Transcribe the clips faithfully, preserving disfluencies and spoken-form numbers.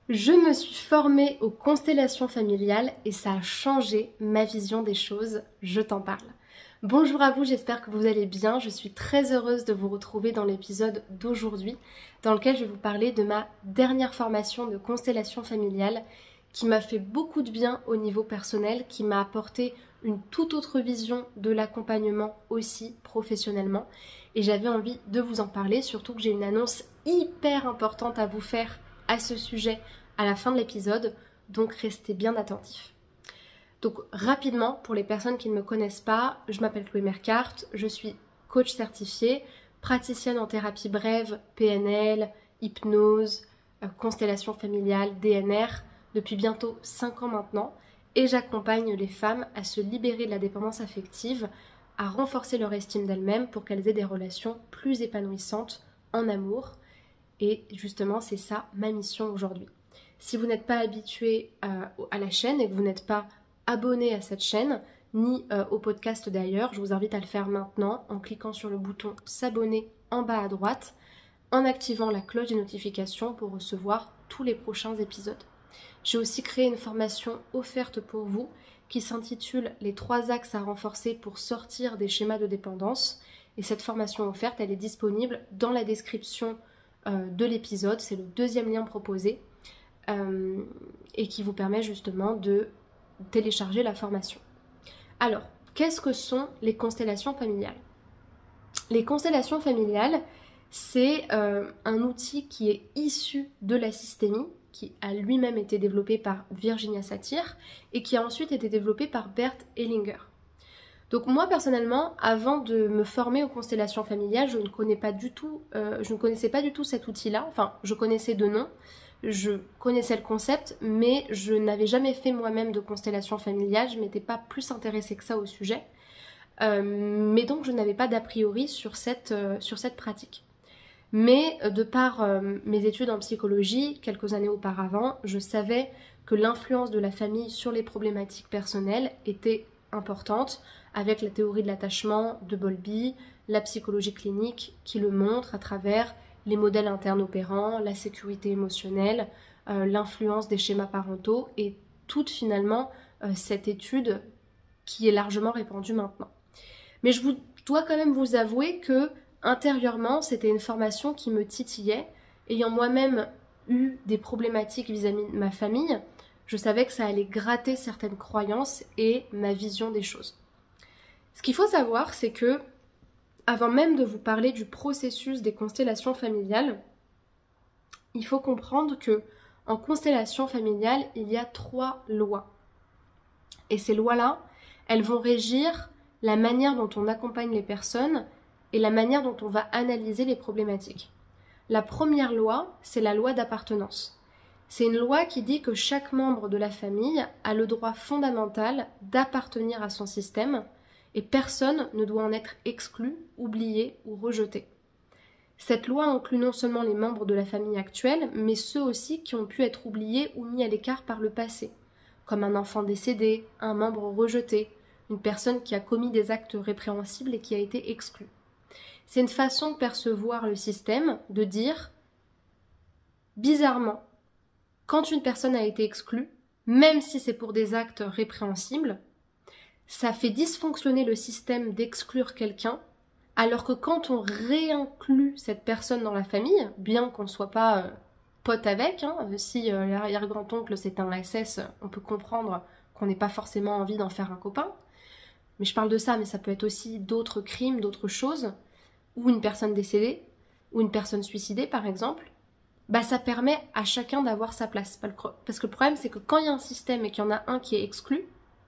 Je me suis formée aux constellations familiales et ça a changé ma vision des choses, je t'en parle. Bonjour à vous, j'espère que vous allez bien, je suis très heureuse de vous retrouver dans l'épisode d'aujourd'hui dans lequel je vais vous parler de ma dernière formation de constellation familiale qui m'a fait beaucoup de bien au niveau personnel, qui m'a apporté une toute autre vision de l'accompagnement aussi professionnellement et j'avais envie de vous en parler, surtout que j'ai une annonce hyper importante à vous faire à ce sujet à la fin de l'épisode, donc restez bien attentifs. Donc rapidement, pour les personnes qui ne me connaissent pas, je m'appelle Chloé Mercart, je suis coach certifiée, praticienne en thérapie brève, P N L, hypnose, euh, constellation familiale, D N R, depuis bientôt cinq ans maintenant, et j'accompagne les femmes à se libérer de la dépendance affective, à renforcer leur estime d'elles-mêmes pour qu'elles aient des relations plus épanouissantes en amour. Et justement, c'est ça ma mission aujourd'hui. Si vous n'êtes pas habitué euh, à la chaîne et que vous n'êtes pas abonné à cette chaîne, ni euh, au podcast d'ailleurs, je vous invite à le faire maintenant en cliquant sur le bouton s'abonner en bas à droite, en activant la cloche des notifications pour recevoir tous les prochains épisodes. J'ai aussi créé une formation offerte pour vous qui s'intitule « Les trois axes à renforcer pour sortir des schémas de dépendance ». Et cette formation offerte, elle est disponible dans la description euh, de l'épisode. C'est le deuxième lien proposé euh, et qui vous permet justement de télécharger la formation. Alors, qu'est-ce que sont les constellations familiales ? Les constellations familiales, c'est euh, un outil qui est issu de la systémie, qui a lui-même été développé par Virginia Satir et qui a ensuite été développé par Bert Hellinger. Donc moi personnellement, avant de me former aux constellations familiales, je ne connais pas du tout, euh, je ne connaissais pas du tout cet outil-là. Enfin, je connaissais de nom, je connaissais le concept, mais je n'avais jamais fait moi-même de constellation familiale. Je m'étais pas plus intéressée que ça au sujet, euh, mais donc je n'avais pas d'a priori sur cette euh, sur cette pratique. Mais de par euh, mes études en psychologie, quelques années auparavant, je savais que l'influence de la famille sur les problématiques personnelles était importante, avec la théorie de l'attachement de Bowlby, la psychologie clinique qui le montre à travers les modèles internes opérants, la sécurité émotionnelle, euh, l'influence des schémas parentaux et toute finalement euh, cette étude qui est largement répandue maintenant. Mais je vous, dois quand même vous avouer que intérieurement, c'était une formation qui me titillait. Ayant moi-même eu des problématiques vis-à-vis de ma famille, je savais que ça allait gratter certaines croyances et ma vision des choses. Ce qu'il faut savoir, c'est que, avant même de vous parler du processus des constellations familiales, il faut comprendre que en constellation familiale, il y a trois lois. Et ces lois-là, elles vont régir la manière dont on accompagne les personnes et la manière dont on va analyser les problématiques. La première loi, c'est la loi d'appartenance. C'est une loi qui dit que chaque membre de la famille a le droit fondamental d'appartenir à son système et personne ne doit en être exclu, oublié ou rejeté. Cette loi inclut non seulement les membres de la famille actuelle, mais ceux aussi qui ont pu être oubliés ou mis à l'écart par le passé, comme un enfant décédé, un membre rejeté, une personne qui a commis des actes répréhensibles et qui a été exclue. C'est une façon de percevoir le système, de dire, bizarrement, quand une personne a été exclue, même si c'est pour des actes répréhensibles, ça fait dysfonctionner le système d'exclure quelqu'un, alors que quand on réinclut cette personne dans la famille, bien qu'on ne soit pas euh, pote avec, hein, si euh, l'arrière-grand-oncle c'est un S S, on peut comprendre qu'on n'ait pas forcément envie d'en faire un copain. Mais je parle de ça, mais ça peut être aussi d'autres crimes, d'autres choses, ou une personne décédée, ou une personne suicidée par exemple, bah ça permet à chacun d'avoir sa place. Parce que le problème c'est que quand il y a un système et qu'il y en a un qui est exclu,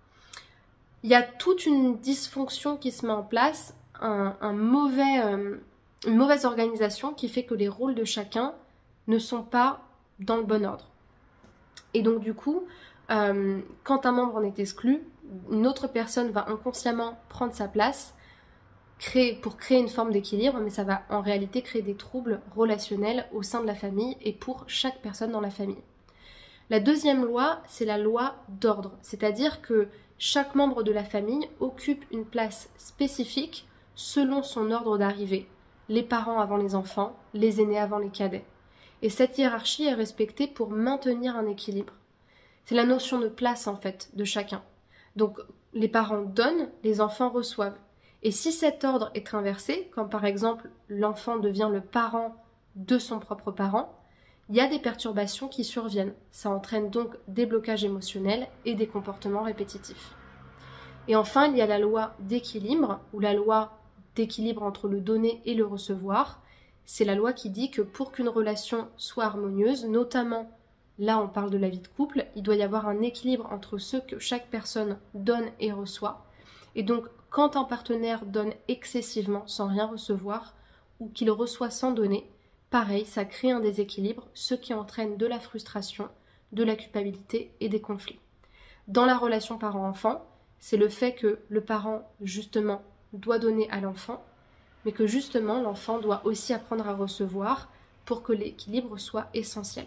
il y a toute une dysfonction qui se met en place, un, un mauvais, euh, une mauvaise organisation qui fait que les rôles de chacun ne sont pas dans le bon ordre. Et donc du coup, euh, quand un membre en est exclu, une autre personne va inconsciemment prendre sa place, créer, pour créer une forme d'équilibre, mais ça va en réalité créer des troubles relationnels au sein de la famille et pour chaque personne dans la famille. La deuxième loi, c'est la loi d'ordre, c'est-à-dire que chaque membre de la famille occupe une place spécifique selon son ordre d'arrivée. Les parents avant les enfants, les aînés avant les cadets. Et cette hiérarchie est respectée pour maintenir un équilibre. C'est la notion de place en fait de chacun. Donc les parents donnent, les enfants reçoivent. Et si cet ordre est inversé, comme par exemple l'enfant devient le parent de son propre parent, il y a des perturbations qui surviennent. Ça entraîne donc des blocages émotionnels et des comportements répétitifs. Et enfin, il y a la loi d'équilibre, ou la loi d'équilibre entre le donner et le recevoir. C'est la loi qui dit que pour qu'une relation soit harmonieuse, notamment là on parle de la vie de couple, il doit y avoir un équilibre entre ce que chaque personne donne et reçoit. Et donc quand un partenaire donne excessivement sans rien recevoir, ou qu'il reçoit sans donner, pareil, ça crée un déséquilibre, ce qui entraîne de la frustration, de la culpabilité et des conflits. Dans la relation parent-enfant, c'est le fait que le parent, justement, doit donner à l'enfant, mais que justement, l'enfant doit aussi apprendre à recevoir pour que l'équilibre soit essentiel.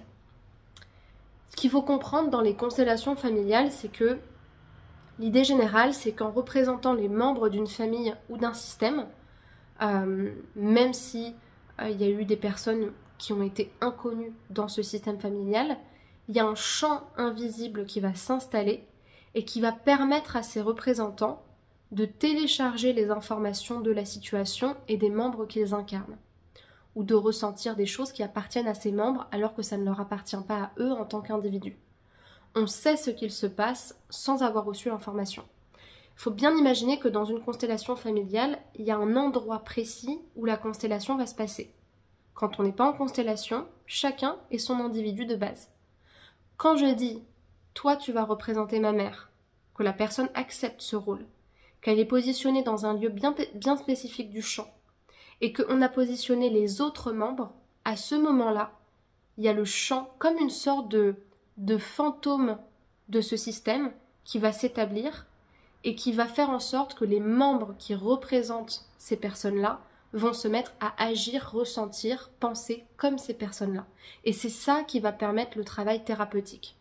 Ce qu'il faut comprendre dans les constellations familiales, c'est que l'idée générale, c'est qu'en représentant les membres d'une famille ou d'un système, euh, même si euh, il y a eu des personnes qui ont été inconnues dans ce système familial, il y a un champ invisible qui va s'installer et qui va permettre à ces représentants de télécharger les informations de la situation et des membres qu'ils incarnent, ou de ressentir des choses qui appartiennent à ces membres alors que ça ne leur appartient pas à eux en tant qu'individus. On sait ce qu'il se passe sans avoir reçu l'information. Il faut bien imaginer que dans une constellation familiale, il y a un endroit précis où la constellation va se passer. Quand on n'est pas en constellation, chacun est son individu de base. Quand je dis « toi tu vas représenter ma mère », que la personne accepte ce rôle, qu'elle est positionnée dans un lieu bien, bien spécifique du champ, et qu'on a positionné les autres membres, à ce moment-là, il y a le champ comme une sorte de, de fantôme de ce système qui va s'établir et qui va faire en sorte que les membres qui représentent ces personnes-là vont se mettre à agir, ressentir, penser comme ces personnes-là. Et c'est ça qui va permettre le travail thérapeutique.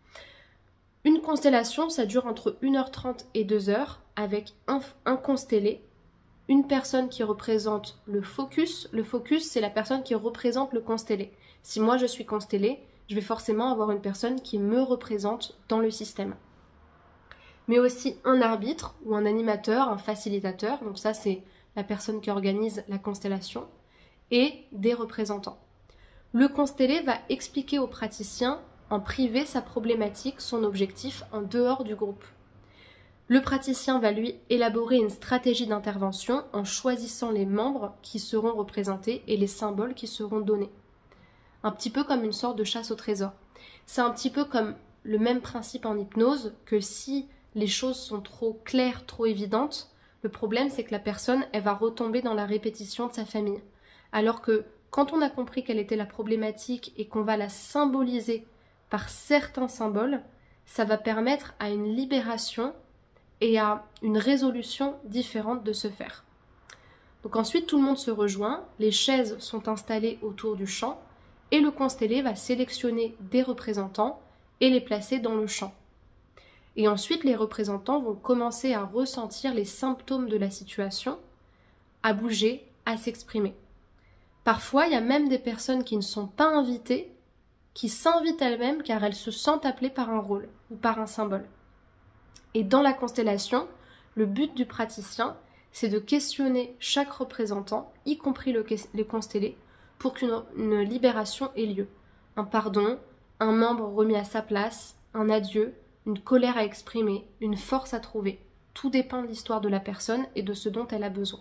Une constellation, ça dure entre une heure trente et deux heures avec un, un constellé, une personne qui représente le focus. Le focus, c'est la personne qui représente le constellé. Si moi je suis constellée, je vais forcément avoir une personne qui me représente dans le système. Mais aussi un arbitre ou un animateur, un facilitateur, donc ça c'est la personne qui organise la constellation, et des représentants. Le constellé va expliquer au praticien en privé sa problématique, son objectif en dehors du groupe. Le praticien va lui élaborer une stratégie d'intervention en choisissant les membres qui seront représentés et les symboles qui seront donnés. Un petit peu comme une sorte de chasse au trésor. C'est un petit peu comme le même principe en hypnose que si les choses sont trop claires, trop évidentes, le problème c'est que la personne elle va retomber dans la répétition de sa famille. Alors que quand on a compris quelle était la problématique et qu'on va la symboliser par certains symboles, ça va permettre à une libération et à une résolution différente de se faire. Donc ensuite tout le monde se rejoint, les chaises sont installées autour du champ et le constellé va sélectionner des représentants et les placer dans le champ. Et ensuite les représentants vont commencer à ressentir les symptômes de la situation, à bouger, à s'exprimer. Parfois il y a même des personnes qui ne sont pas invitées, qui s'invitent elles-mêmes car elles se sentent appelées par un rôle ou par un symbole. Et dans la constellation, le but du praticien, c'est de questionner chaque représentant, y compris le, les constellés, pour qu'une une libération ait lieu. Un pardon, un membre remis à sa place, un adieu, une colère à exprimer, une force à trouver. Tout dépend de l'histoire de la personne et de ce dont elle a besoin.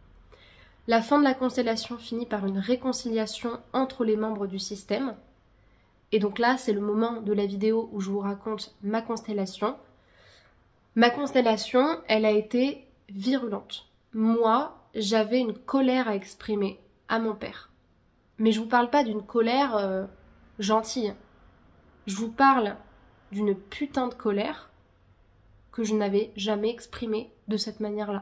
La fin de la constellation finit par une réconciliation entre les membres du système. Et donc là, c'est le moment de la vidéo où je vous raconte ma constellation. Ma constellation, elle a été virulente. Moi, j'avais une colère à exprimer à mon père. Mais je vous parle pas d'une colère euh, gentille. Je vous parle d'une putain de colère que je n'avais jamais exprimée de cette manière-là.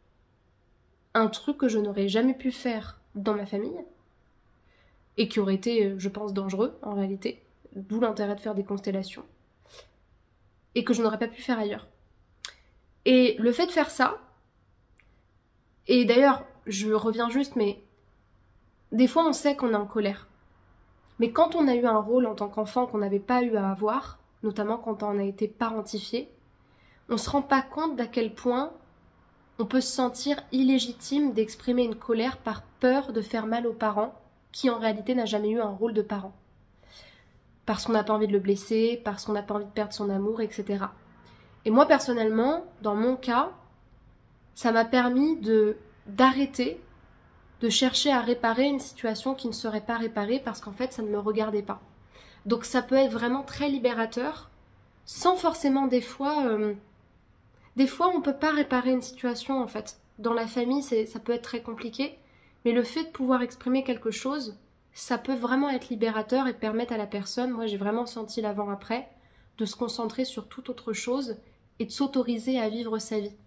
Un truc que je n'aurais jamais pu faire dans ma famille et qui aurait été, je pense, dangereux en réalité, d'où l'intérêt de faire des constellations, et que je n'aurais pas pu faire ailleurs. Et le fait de faire ça, et d'ailleurs, je reviens juste, mais des fois on sait qu'on est en colère. Mais quand on a eu un rôle en tant qu'enfant qu'on n'avait pas eu à avoir, notamment quand on a été parentifié, on ne se rend pas compte d'à quel point on peut se sentir illégitime d'exprimer une colère par peur de faire mal aux parents, qui en réalité n'a jamais eu un rôle de parent. Parce qu'on n'a pas envie de le blesser, parce qu'on n'a pas envie de perdre son amour, et cetera. Et moi personnellement, dans mon cas, ça m'a permis de d'arrêter de chercher à réparer une situation qui ne serait pas réparée parce qu'en fait ça ne me regardait pas. Donc ça peut être vraiment très libérateur, sans forcément des fois... Euh, des fois on ne peut pas réparer une situation en fait. Dans la famille c'est, ça peut être très compliqué, mais le fait de pouvoir exprimer quelque chose, ça peut vraiment être libérateur et permettre à la personne, moi j'ai vraiment senti l'avant-après, de se concentrer sur toute autre chose et de s'autoriser à vivre sa vie.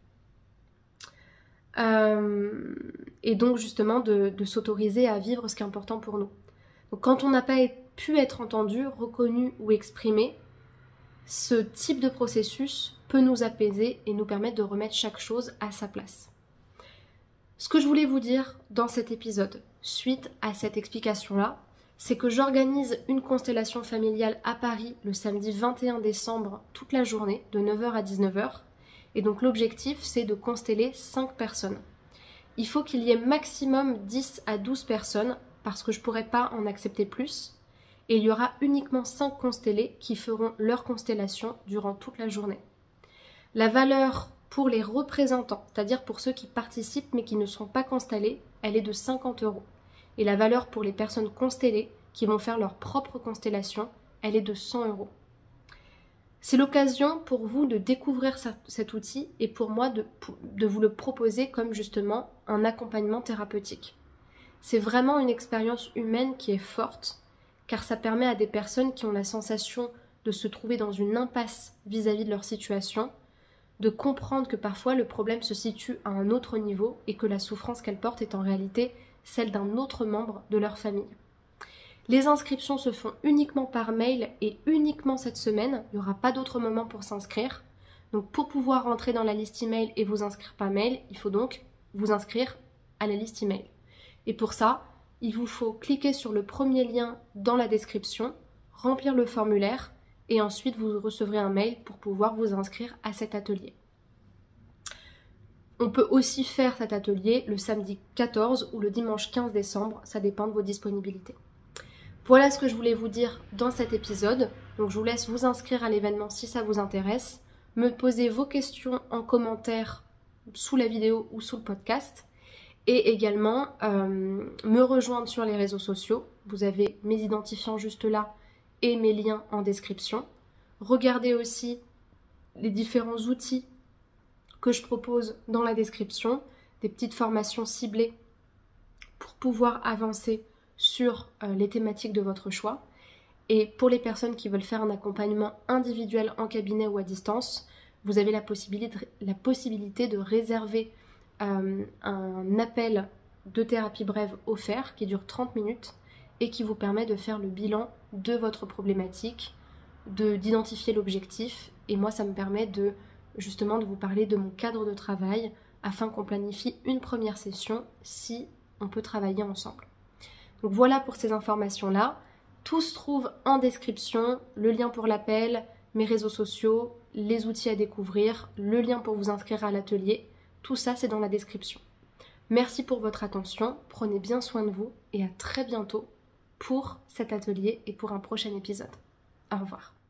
Euh, et donc justement de, de s'autoriser à vivre ce qui est important pour nous. Donc quand on n'a pas pu être entendu, reconnu ou exprimé, ce type de processus peut nous apaiser et nous permettre de remettre chaque chose à sa place. Ce que je voulais vous dire dans cet épisode, suite à cette explication-là, c'est que j'organise une constellation familiale à Paris le samedi vingt et un décembre toute la journée, de neuf heures à dix-neuf heures. Et donc l'objectif, c'est de consteller cinq personnes. Il faut qu'il y ait maximum dix à douze personnes, parce que je ne pourrais pas en accepter plus. Et il y aura uniquement cinq constellés qui feront leur constellation durant toute la journée. La valeur pour les représentants, c'est-à-dire pour ceux qui participent mais qui ne sont pas constellés, elle est de cinquante euros. Et la valeur pour les personnes constellées qui vont faire leur propre constellation, elle est de cent euros. C'est l'occasion pour vous de découvrir cet outil et pour moi de, de vous le proposer comme justement un accompagnement thérapeutique. C'est vraiment une expérience humaine qui est forte car ça permet à des personnes qui ont la sensation de se trouver dans une impasse vis-à-vis de leur situation, de comprendre que parfois le problème se situe à un autre niveau et que la souffrance qu'elles portent est en réalité celle d'un autre membre de leur famille. Les inscriptions se font uniquement par mail et uniquement cette semaine. Il n'y aura pas d'autre moment pour s'inscrire. Donc pour pouvoir rentrer dans la liste email et vous inscrire par mail, il faut donc vous inscrire à la liste email. Et pour ça, il vous faut cliquer sur le premier lien dans la description, remplir le formulaire et ensuite vous recevrez un mail pour pouvoir vous inscrire à cet atelier. On peut aussi faire cet atelier le samedi quatorze ou le dimanche quinze décembre, ça dépend de vos disponibilités. Voilà ce que je voulais vous dire dans cet épisode. Donc je vous laisse vous inscrire à l'événement si ça vous intéresse, me poser vos questions en commentaire sous la vidéo ou sous le podcast et également euh, me rejoindre sur les réseaux sociaux. Vous avez mes identifiants juste là et mes liens en description. Regardez aussi les différents outils que je propose dans la description, des petites formations ciblées pour pouvoir avancer sur euh, les thématiques de votre choix. Et pour les personnes qui veulent faire un accompagnement individuel en cabinet ou à distance, vous avez la possibilité, la possibilité de réserver euh, un appel de thérapie brève offert qui dure trente minutes et qui vous permet de faire le bilan de votre problématique, de, d'identifier l'objectif. Et moi, ça me permet de justement de vous parler de mon cadre de travail afin qu'on planifie une première session si on peut travailler ensemble. Donc voilà pour ces informations-là. Tout se trouve en description, le lien pour l'appel, mes réseaux sociaux, les outils à découvrir, le lien pour vous inscrire à l'atelier. Tout ça, c'est dans la description. Merci pour votre attention, prenez bien soin de vous et à très bientôt pour cet atelier et pour un prochain épisode. Au revoir.